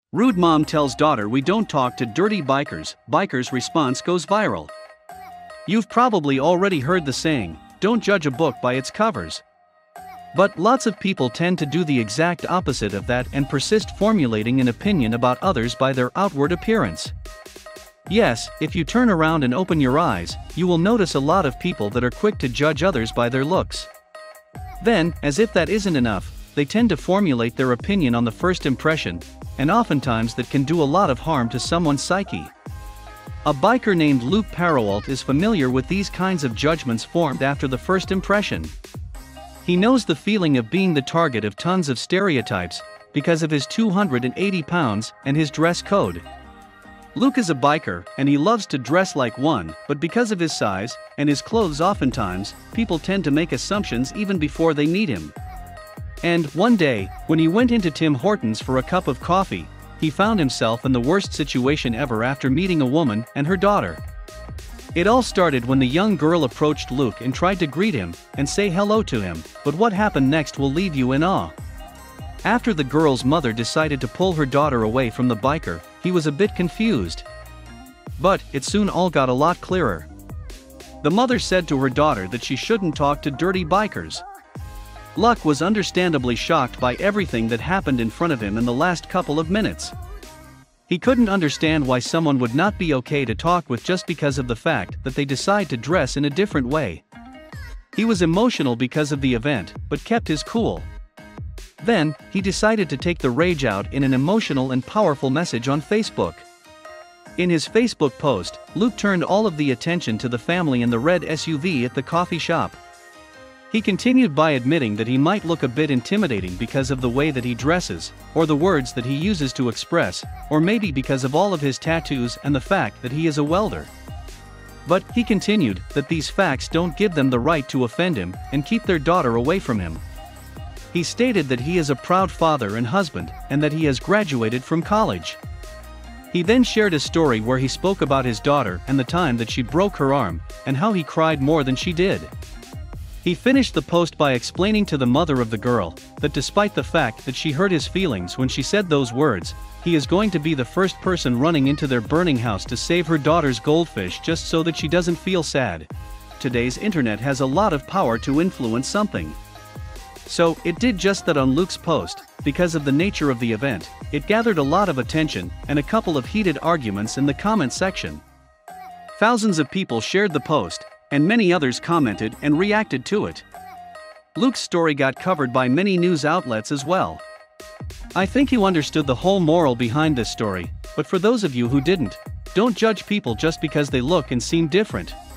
Rude mom tells daughter we don't talk to dirty bikers, biker's response goes viral. You've probably already heard the saying, don't judge a book by its covers. But lots of people tend to do the exact opposite of that and persist formulating an opinion about others by their outward appearance. Yes, if you turn around and open your eyes, you will notice a lot of people that are quick to judge others by their looks. Then, as if that isn't enough, they tend to formulate their opinion on the first impression, and oftentimes that can do a lot of harm to someone's psyche. A biker named Luc Parreault is familiar with these kinds of judgments formed after the first impression. He knows the feeling of being the target of tons of stereotypes, because of his 280 pounds and his dress code. Luc is a biker, and he loves to dress like one, but because of his size, and his clothes oftentimes, people tend to make assumptions even before they meet him. And, one day, when he went into Tim Hortons for a cup of coffee, he found himself in the worst situation ever after meeting a woman and her daughter. It all started when the young girl approached Luc and tried to greet him and say hello to him, but what happened next will leave you in awe. After the girl's mother decided to pull her daughter away from the biker, he was a bit confused. But, it soon all got a lot clearer. The mother said to her daughter that she shouldn't talk to dirty bikers. Luc was understandably shocked by everything that happened in front of him in the last couple of minutes. He couldn't understand why someone would not be okay to talk with just because of the fact that they decide to dress in a different way. He was emotional because of the event, but kept his cool. Then, he decided to take the rage out in an emotional and powerful message on Facebook. In his Facebook post, Luc turned all of the attention to the family in the red SUV at the coffee shop. He continued by admitting that he might look a bit intimidating because of the way that he dresses, or the words that he uses to express, or maybe because of all of his tattoos and the fact that he is a welder. But, he continued, that these facts don't give them the right to offend him and keep their daughter away from him. He stated that he is a proud father and husband, and that he has graduated from college. He then shared a story where he spoke about his daughter and the time that she broke her arm, and how he cried more than she did. He finished the post by explaining to the mother of the girl that despite the fact that she hurt his feelings when she said those words, he is going to be the first person running into their burning house to save her daughter's goldfish just so that she doesn't feel sad. Today's internet has a lot of power to influence something. So, it did just that on Luc's post. Because of the nature of the event, it gathered a lot of attention and a couple of heated arguments in the comment section. Thousands of people shared the post, and many others commented and reacted to it. Luc's story got covered by many news outlets as well. I think you understood the whole moral behind this story, but for those of you who didn't, don't judge people just because they look and seem different.